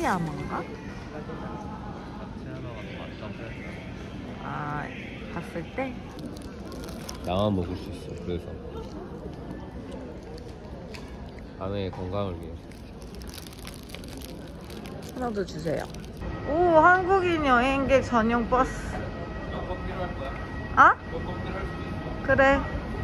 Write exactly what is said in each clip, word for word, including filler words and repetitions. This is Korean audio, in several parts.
하치야마인가? 아, 봤을 때? 나만 먹을 수 있어. 그래서 아내의 건강을 위해서. 하나 더 주세요. 오, 한국인 여행객 전용 버스. 꼭 필요할 거야? 아? 꼭 필요할 수 있어. 그래.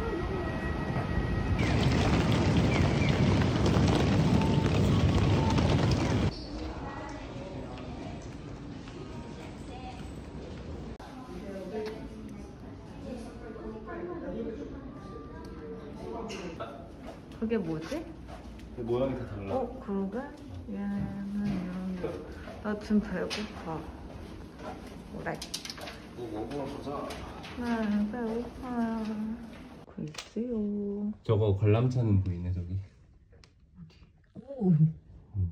그게 뭐지? 모양이 다 달라. 어, 그러게? 얘는 이런 거. 나 지금 배고파. 그래. 뭐 먹으러 가자. 네, 배고파요. 글쎄요. 저거 관람차는 보이네 저기. 오. 음.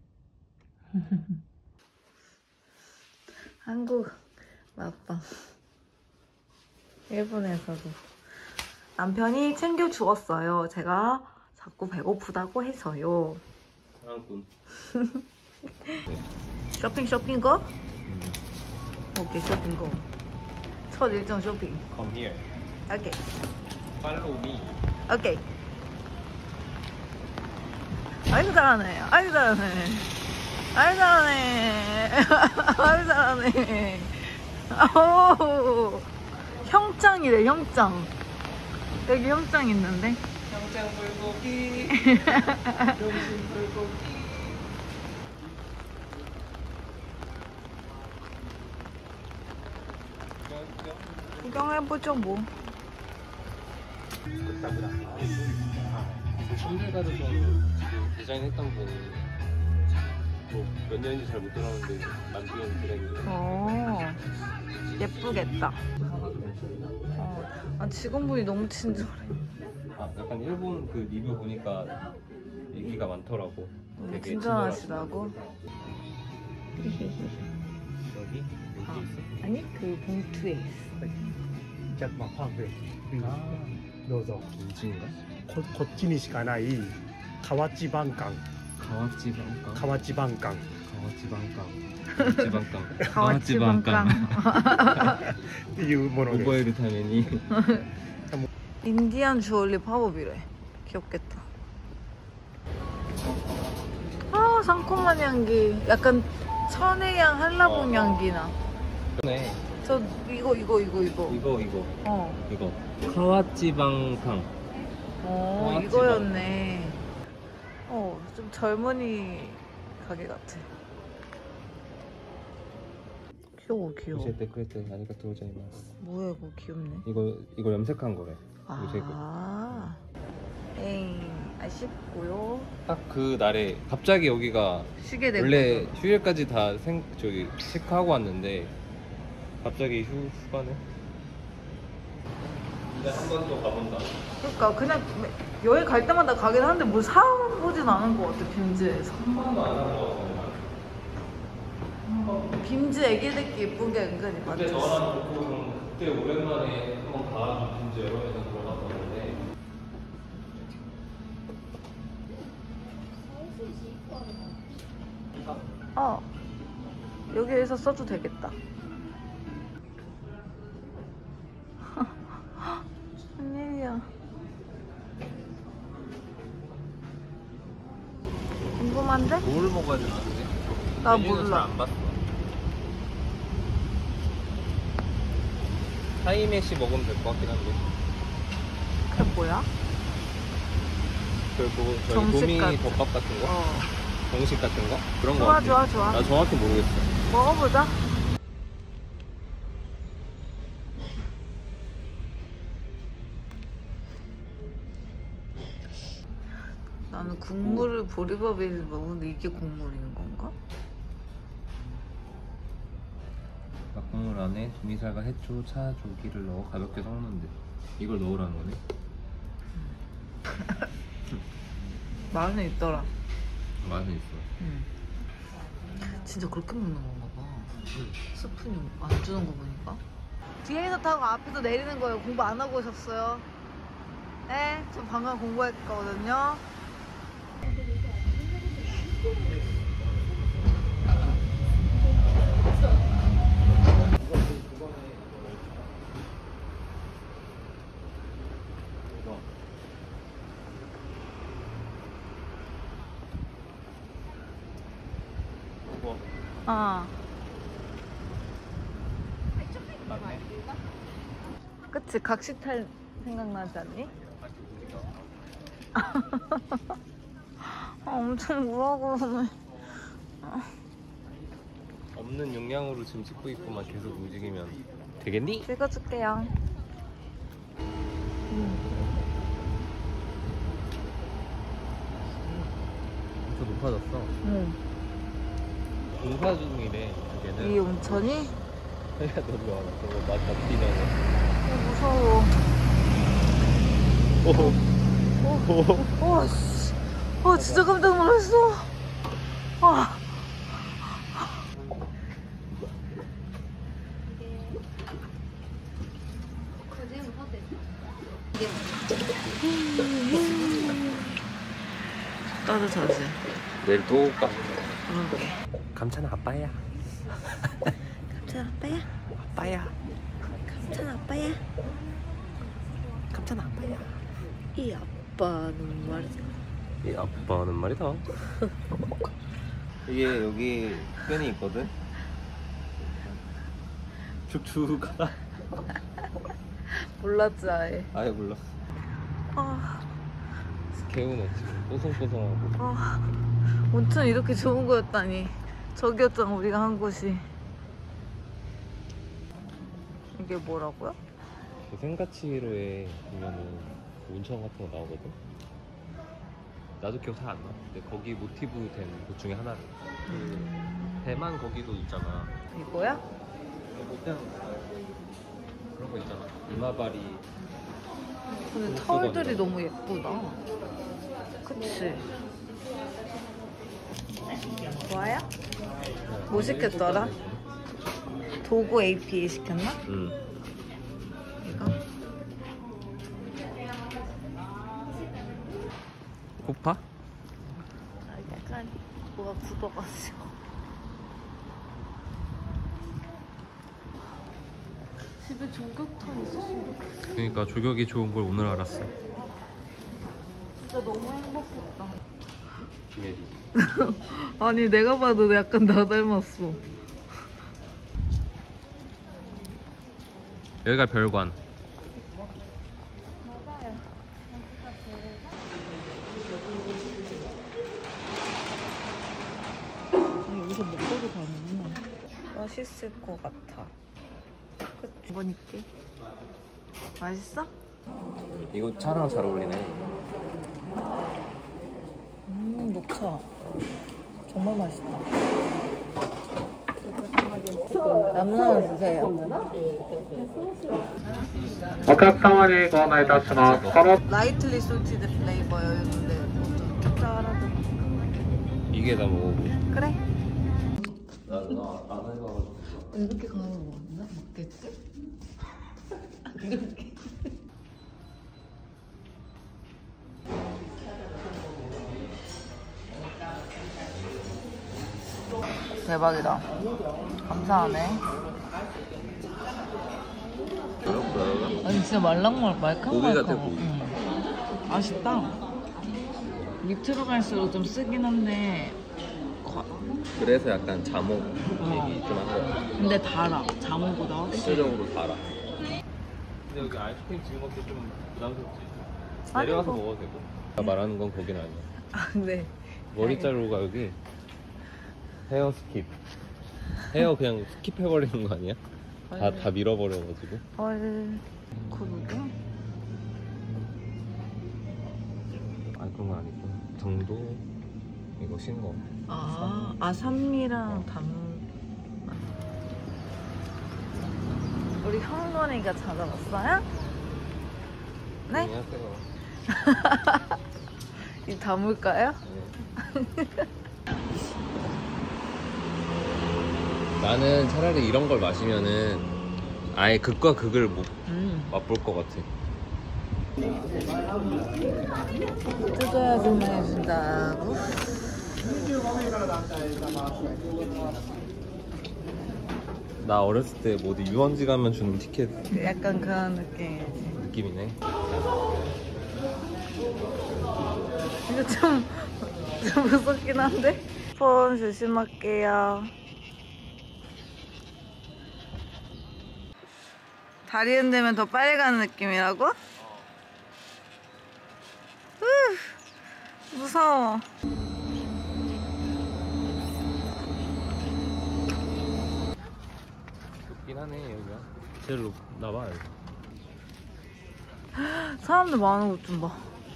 한국 맛방. 일본에서도 남편이 챙겨주었어요. 제가 자꾸 배고프다고 해서요. 사랑꾼. 쇼핑 쇼핑 거? 음. 오케이, 쇼핑 거. 첫 일정 쇼핑. Come here. 오케이. Follow me. 오케이. 아이고 잘하네. 아이고 잘하네. 아이고 잘하네. 아이고 잘하네. 오, 형짱이래, 형짱. 여기 형짱 있는데. 형장 불고기. 용신 불고기. 구경해보죠 뭐. 첨대 가르쳐 디자인했던 분이 뭐몇 년인지 잘 못 들었는데 만든 브랜드. 어, 예쁘겠다. 어, 아, 직원분이 너무 친절해. 아 약간 일본 그 리뷰 보니까 얘기가 많더라고. 음, 되게 친절하시다고? 여기 여기 아, 있어. 아니 그 봉투에 있어. じゃあまあパンフレット、 아 どうぞ。 김치인가? ここっちにしかない河内晩柑 가와찌 방깡. 河内晩柑 가와찌 방깡. 가와찌 가와찌 방깡. 방깡. っていうものです。 오버헤드 타면이. 인디안 주얼리 팝업이래. 귀엽겠다. 아, 상콤한 향기. 약간 천혜향 한라봉 어, 어. 향기나. 네. 저 이거 이거 이거 이거. 이거 이거 어. 이거. 가와찌 방깡. 어, 가와찌 이거였네. 어, 좀 젊은이 가게 같아. 귀여워, 귀여워. 요새 데크레트 아리가토 고자이마스. 뭐야, 이거 귀엽네. 이거 이거 염색한 거래. 요새 그. 아, 에이, 아쉽고요. 딱 그 날에 갑자기 여기가 쉬게 되고. 원래 휴일까지 다 생 저기 체크하고 왔는데 갑자기 휴 휴가네. 근데 한 번 더 가본다. 그러니까 그냥 여행 갈 때마다 가긴 하는데 뭘 사보진 않은 것 같아, 빔즈에서. 한 번도 안 한 거 같아. 빔즈 애기들끼리 예쁜 게 은근히 그때 많지. 너랑 보고 그때 오랜만에 한번 가가지고 진짜 여러 회사 들어갔었는데. 어, 여기에서 써도 되겠다. 웬일이야. 궁금한데? 뭘 먹어야 되는데? 나 몰라. 잘안 봤어. 타이메시 먹으면 될 것 같긴 한데. 그게 뭐야? 그리고 저희 정식 도미 같은. 덮밥 같은 거? 어. 정식 같은 거? 그런 거 좋아, 같아. 좋아, 좋아. 나 정확히 모르겠어. 먹어보자. 나는 국물을 보리밥에 먹는데 이게 국물인 건가? 막국물 안에 도미살과 해초, 차, 조기를 넣어 가볍게 섞는데 이걸 넣으라는 거네? 맛은 있더라. 맛은 있어. 응. 진짜 그렇게 먹는 건가 봐. 스푼이 안 주는 거 보니까. 뒤에서 타고 앞에서 내리는 거예요. 공부 안 하고 오셨어요? 네, 저 방금 공부했거든요. 어. 그치, 각시탈 생각나지 않니? 아, 엄청 우아하고 그러네. 없는 용량으로 지금 찍고 있고만 계속 움직이면 되겠니? 찍어줄게요. 더 높아졌어. 응. 공사 중이래 여기는. 이 온천이? 야 너도 와. 저거 맞 뛰면. 어, 무서워. 오. 오, 와, 씨. 와, 진짜 깜짝 놀랐어. 와. 따뜻하지? 내일 또 올까? 그러게. 감찬아 아빠야. 감찬 아빠야? 아빠야. 감찬 아빠야? 감찬아 아빠야. 이 아빠는 말이야. 이 아빠는 말이다. 이게 여기 끈이 있거든. 축축하다. 몰랐지 아예. 아예 몰랐어. 아, 개운해 지금. 뽀송뽀송하고. 아, 온천 이렇게 좋은 거였다니. 저기였잖아 우리가 한 곳이. 이게 뭐라고요? 그 생가치로에 보면은 온천 같은 거 나오거든. 나도 기억 잘 안 나. 근데 거기 모티브 된 곳 중에 하나래. 음... 대만 거기도 있잖아. 이거야? 그냥 그런 거 있잖아. 이마바리. 근데 옷 타월들이 수건이다. 너무 예쁘다. 그치? 좋아요? 뭐 시켰더라? 도구 에이피 시켰나? 응. 이거? 고파? 아, 약간 뭐가 굳어가지고. 집에 조격탕 있었으면 좋겠어. 그러니까 조격이 좋은 걸 오늘 알았어. 진짜 너무 행복했다. 김혜지. 아니 내가 봐도 약간 나 닮았어. 여기가 별관. 여기서 먹고도 가는구나. 맛있을 것 같아. 그치? 이번 있지? 맛있어? 이거 차랑 잘 어울리네. 음, 녹차. 정말 맛있다. 남나는 주세요. お客様にご案内いたします。この 라이틀리 솔티드 플레이버였는데 모두 짭짤하다. 이게 다 먹어보고. 그래? 나안 해봐가지고. 이렇게 가는 거 맞나? 맞겠지? 이렇게. 대박이다. 감사하네. 아니 진짜 말랑말 말캉말캉. 고기 같아, 고기. 응. 아쉽다. 밑으로 갈수록 좀 쓰긴 한데. 그래서 약간 자목 얘기 좀 한 거야. 근데 달아. 자몽보다 훨씬. 실질적으로 달아. 근데 여기 아이스크림 지금 먹기 좀 부담스럽지. 아니, 내려가서 뭐. 먹어도 되고. 나 말하는 건 거긴 아니야. 아 네. 머리 자르고 가 여기. 헤어 스킵. 헤어 그냥 스킵해버리는 거 아니야? 다, 다 밀어버려가지고. 헐. 그러게. 아니 그런 건 아니고. 정도 이거 신거. 아, 아 산미랑 담. 우리 형돈이가 찾아왔어요? 네? 안녕하세요. 이 담을까요? 네. 나는 차라리 이런 걸 마시면은 아예 극과 극을 못 음. 맛볼 것 같아. 뜯어야지만 해준다고? 나 어렸을 때 뭐 어디 유원지 가면 주는 티켓 약간 그런 느낌이지. 느낌이네. 이거 좀, 좀 무섭긴 한데? 폰 조심할게요. 다리 흔들면 더 빨리 가는 느낌이라고? 으, 무서워. 높긴 하네 여기가. 제일 높나봐. 사람들 많은 곳 좀 봐.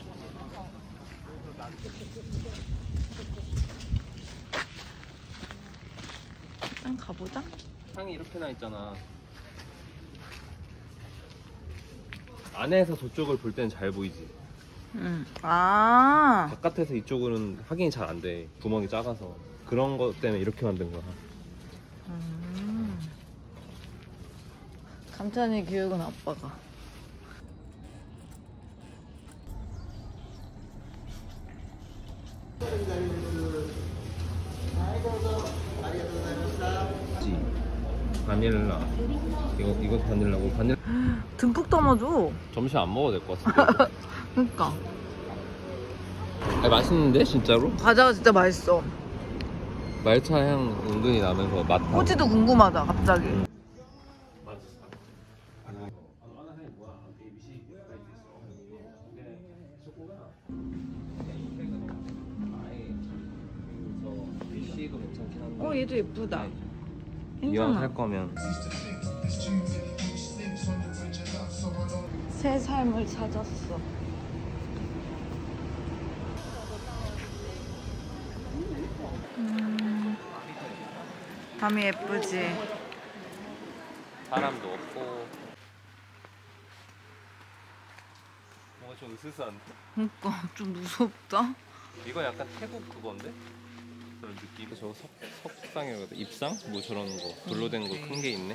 일단 가보자. 창이 이렇게 나 있잖아. 안에서 저쪽을 볼 때는 잘 보이지. 응. 아. 바깥에서 이쪽은 확인이 잘 안 돼. 구멍이 작아서. 그런 것 때문에 이렇게 만든 거야. 음. 감찬이 교육은 아빠가. 바닐라. 이거 이거 바닐라고 바닐. 듬뿍 담아줘. 점심 안 먹어도 될 것 같은데. 그러니까. 아니, 맛있는데 진짜로? 과자가 진짜 맛있어. 말차 향 은근히 나면서 맛. 꼬치도 궁금하다 갑자기. 음. 어 얘도 예쁘다. 이왕 살 괜찮아. 거면. 새 삶을 찾았어. 음, 밤이 예쁘지? 사람도 없고. 뭔가 좀 으스스한데? 그러니까 좀 무섭다. 이거 약간 태국 그건데? 그런 느낌. 저거 석, 석상이라고 해야 돼? 입상? 뭐 저런 거 돌로 된 거 큰 게 있네.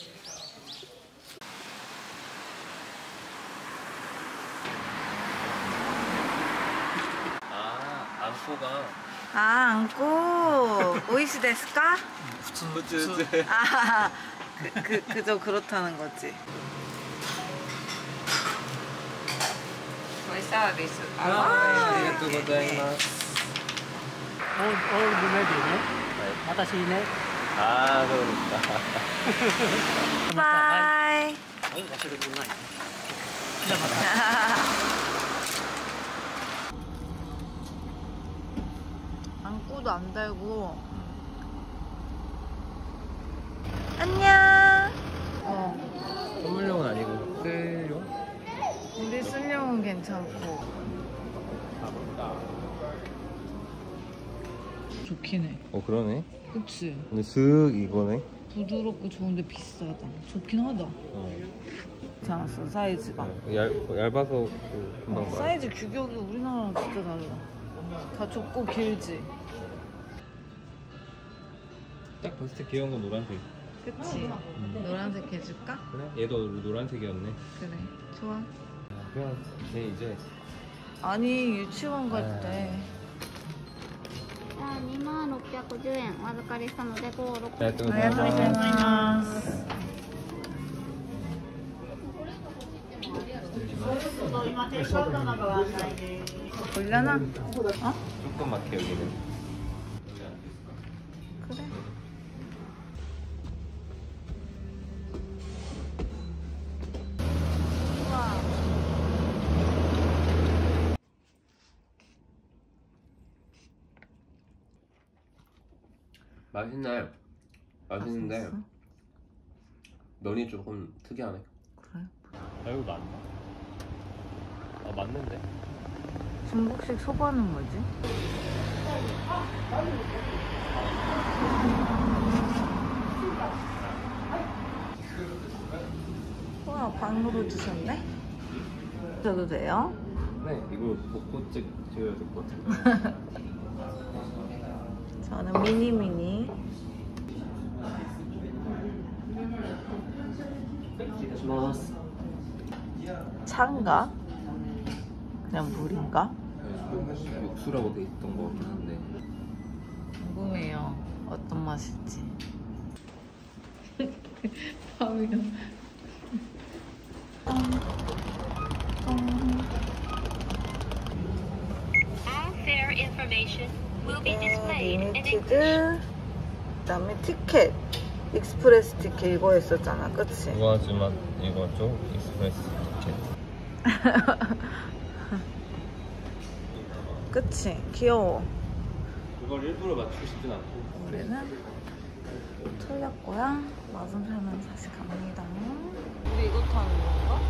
아, 안고가. 아 안고 오이시 데스까? 부츠부츠. 아 그, 그, 그저 그렇다는 거지. 거의 서비스. 아, 아리가또 고자이마스. 어, 어, 눈에 되네. 와타시네. 아, 그러니까. 바이. 어, 와타시네. 안고도 안 달고. 안녕. 어. 선물용은 아니고 쓸용? 우리 쓸려면 괜찮고. 좋긴 해. 어, 그러네. 그치? 근데 슥 이거네. 부드럽고 좋은데 비싸다. 좋긴 하다. 어. 괜찮았어 사이즈가. 얇, 얇아서 그 금방 말. 사이즈 규격이 우리나라랑 진짜 달라. 다 좁고 길지. 딱 봤을 때 귀여운 건 노란색. 그치? 노란색 해줄까? 그래? 얘도 노란색이었네. 그래 좋아. 그냥 걔 이제 아니 유치원 갈 때. にまんろっぴゃくじゅうえんお預かりしたのでご、ろく 네, 또 안녕하세요. 올려놔? 어? 조금 막혀 여기는. 그래. 우와. 맛있네. 맛있는데 맛있어? 면이 조금 특이하네. 그래? 아, 이거 맞나? 아, 맞는데? 중국식 소바는 뭐지? 우와 방으로 주셨네? 줘도 돼요? 네, 이거 벚꽃 찍, 찍어야 될 것 같아. 저는 미니미니. 차인가? 그냥 물인가? 육수라고 돼 있던 것 같긴 한데. 궁금해요. 어떤 맛일지. 밤이랑. All fare information will be displayed in English. 리미티드. 그다음에 티켓. 익스프레스 티켓 이거 했었잖아, 그치? 우아지만 이거죠? 익스프레스 티켓. 그치? 귀여워. 그걸 일부러 맞추고 싶진 않고. 우리는 틀렸고요. 맞은편은 다시 갑니다. 우리 이거 타는 건가?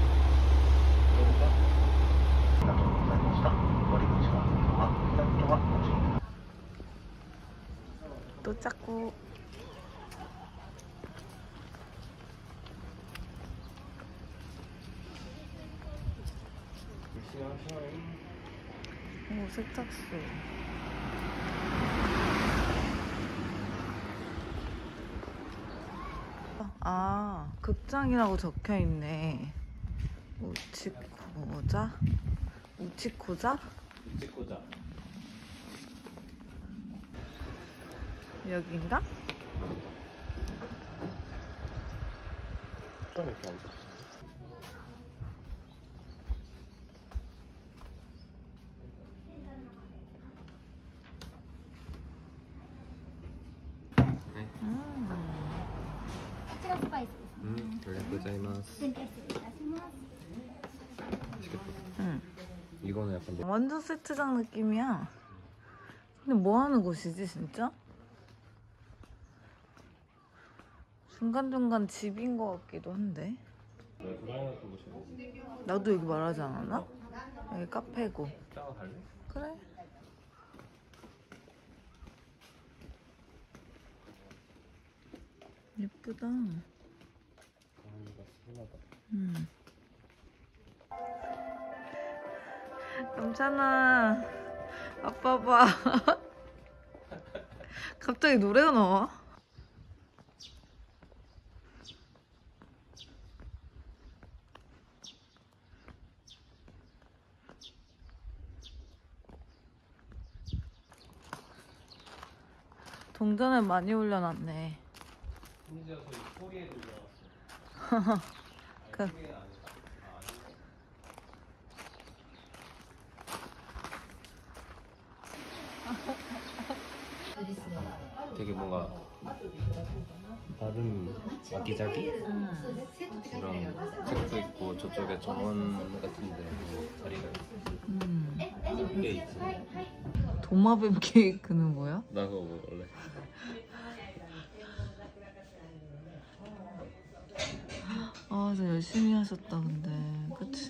또 자꾸 오, 세탁소. 아, 극장이라고 적혀 있네. 우치코자? 우치코자? 찍고자. 여긴가? 좀 이렇게 앉아. 음. こちらスパイスです。 음, 감사합니다. 全体失礼いたします。 응. 이거는 약간 뭐- 완전 세트장 느낌이야. 근데 뭐 하는 곳이지, 진짜? 중간중간 집인 것 같기도 한데. 나도 여기 말하지 않았나? 여기 카페고. 짜가 갈래? 그래. 예쁘다. 음. 남찬아, 아빠 봐. 갑자기 노래가 나와. 동전을 많이 올려놨네. 심지어 저희 소리에도 들어갔어. 그. 되게 뭔가 다른 아기자기? 음. 이런 책도 있고 저쪽에 정원 같은데 자리가 음. 꽤 있지. 도마뱀 케이크는 뭐야? 나 그거 먹을래. 아, 진짜 열심히 하셨다, 근데. 그치?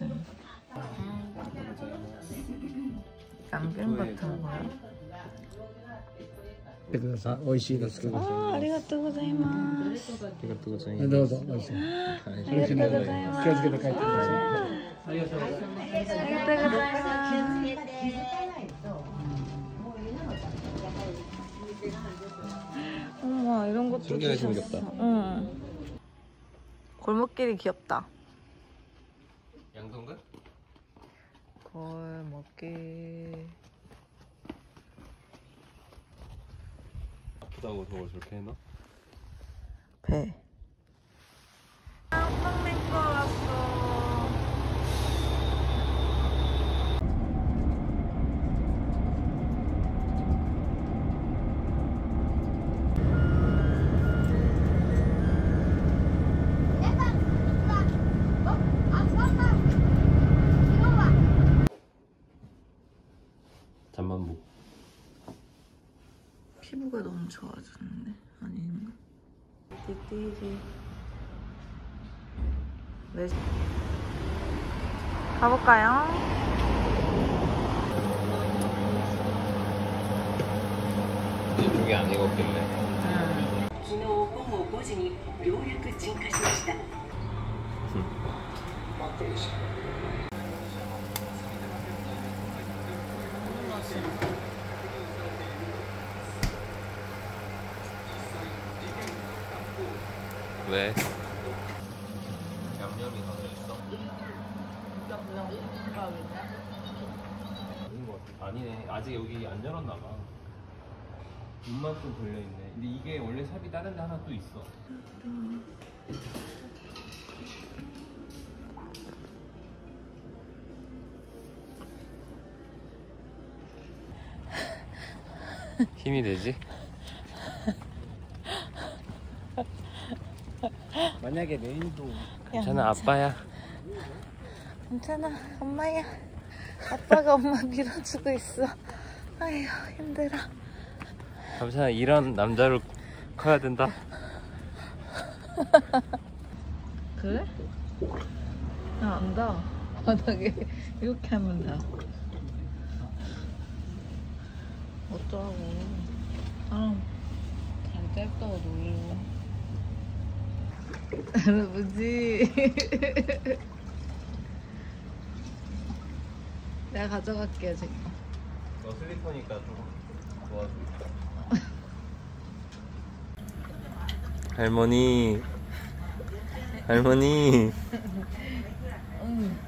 양갱 같은 거야? てください。美味しいですけど。 아, 아리가또 고자이마스. 이것도 고생. どうぞ美味しい。 아리가또 고자이마스. 気をつけて帰ってください。 아리가또 고자이마스. 어머, 이런 것도 신기하게 주셨어. 생겼다. 응. 골목길이 귀엽다. 양동근? 골목길. 아프다고 저걸 저렇게 해놔? 배. 빵 먹고 왔어. 잠만보. 피부가 너무 좋아졌는데 아닌가? 띠띠리. 왜? 가볼까요? 이쪽이 안 익었길래. 응. 昨日午後ごじにようやく鎮火しました。 왜? 양념이 더 있어? 아닌 것 같아. 아니네. 아직 여기 안 열었나 봐. 문만 좀 걸려 있네. 근데 이게 원래 샵이 다른 데 하나 또 있어. 힘이 되지? 만약에 내일도 괜찮아, 아빠야. 괜찮아, 엄마야. 아빠가 엄마 밀어주고 있어. 아휴, 힘들어. 감사합니다. 이런 남자로 커야 된다. 그래? 나 안다. 바닥에 이렇게 하면 돼. 어쩌라고. 사람 다리 짧다고 놀리고. 할아버지. 내가 가져갈게요, 지금. 너 슬리퍼니까 좀 도와줘. 할머니. 할머니. 응,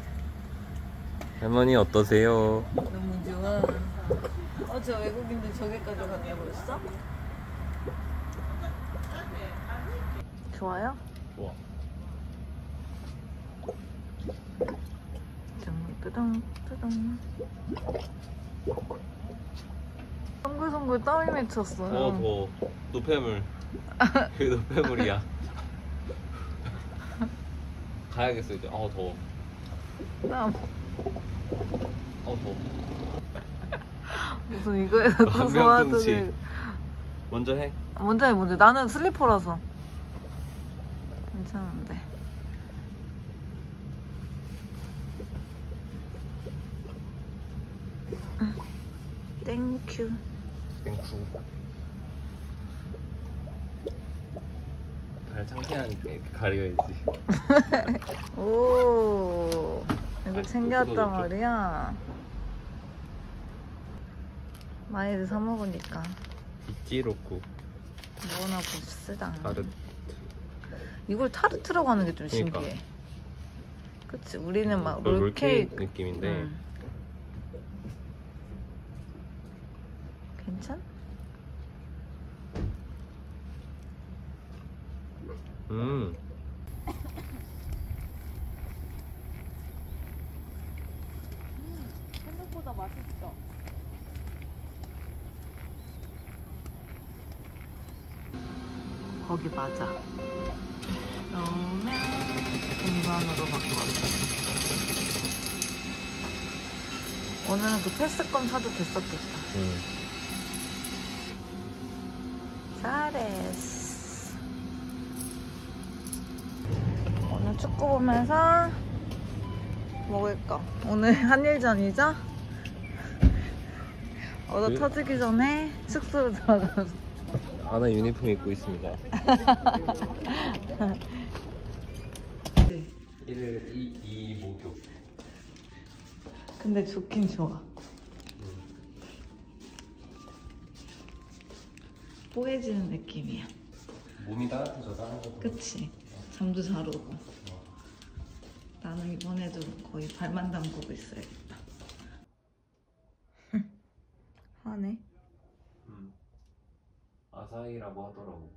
할머니 어떠세요? 너무 좋아. 어, 저 외국인들 저기까지 갔냐 벌써? 좋아요? 좋아. 뜨덩 뜨덩. 송글송글 땀이 맺혔어요. 더, 더. 노폐물. 그게 노폐물이야. 가야겠어, 이제. 아, 더워. 땀. 어, 더워. 무슨 이거에서 또 한 소화들이. 명씩. 먼저 해. 먼저 해, 먼저. 나는 슬리퍼라서 괜찮은데. 땡큐. 땡큐. 발 창피하니까 이렇게 가려야지. 오, 이거 챙겼단 뜯어줬죠? 말이야. 많이들 사 먹으니까 있지로고 뭐나 봅시다. 타르트. 이걸 타르트라고 하는 게 좀 그러니까. 신기해. 그치, 우리는 막 그 롤케이크. 느낌인데. 응. 괜찮? 음. 생각보다 맛있어. 거기 맞아. 그러면 공간으로 바꿔줘. 오늘은 그 패스권 사도 됐었겠다. 음. 잘했어. 오늘 축구 보면서 먹을까? 오늘 한일전이죠? 얻어 그- 터지기 전에 숙소로 들어가서. 아나 유니폼 입고 있습니다. 일, 이, 이 목욕. 근데 좋긴 좋아. 뽀해지는 느낌이야. 몸이 따뜻해져서 하는 거. 그치? 잠도 잘 오고. 나는 이번에도 거의 발만 담그고 있어야겠다. 하네. 음. 아사히라고 하더라고.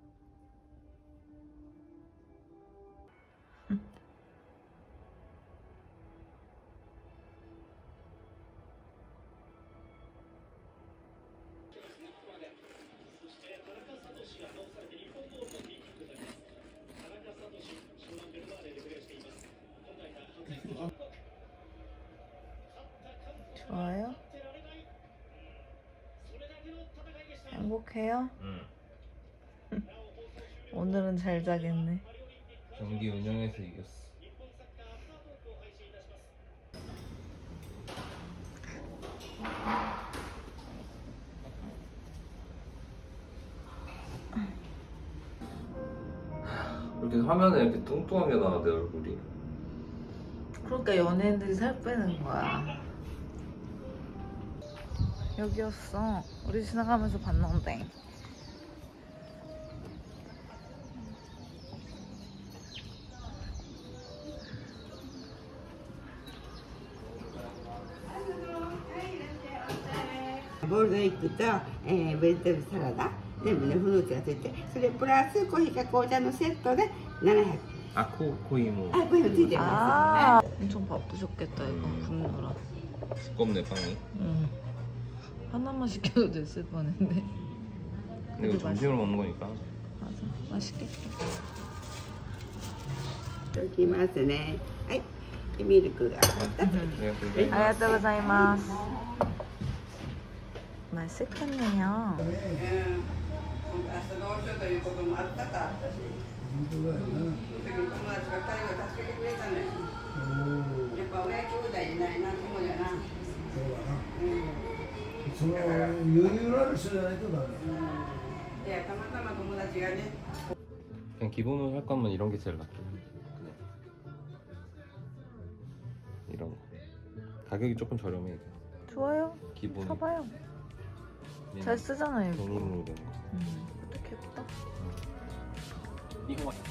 좋아요? 행복해요? 응. 오늘은 잘 자겠네. 경기 운영에서 이겼어. 이렇게 화면에 이렇게 뚱뚱하게 나와 내 얼굴이. 그러니까 연예인들이 살 빼는 거야. 여기였어. 우리 지나가면서 봤는데. ボールドエッグと、えーベジタブルサラダ全部ねフルーツがついてそれプラスコーヒーか紅茶のセットでななひゃく 아, 코, 코이모. あこういうのついてま 아, 엄청 바쁘셨겠다, 이거 굽느라. 두껍네, 빵이. 응. 하나만 시켜도 됐을 뻔했네. 근데 이거 그래도 점심으로 먹는 거니까. 맞아. 맛있겠다. ときますね。はい。でミルクが上がった。 네, ありがとうございます。맛있겠네요. うん。朝どうしようということもあったか私。本当だよね。その時に友達がふたりが助けてくれたのよ。やっぱ親兄弟いないなと思うよな。そうだな。うん。その余裕のある人じゃないとダメ。うん。いやたまたま友達がね。 그냥 기본으로 할 거면 이런 게 제일 낫죠. 이런 거. 가격이 조금 저렴해. 이게. 좋아요. 기본. 사봐요. 잘 쓰잖아요. 이거. 종이물로 된 거. 음, 이렇게 예쁘다. 이거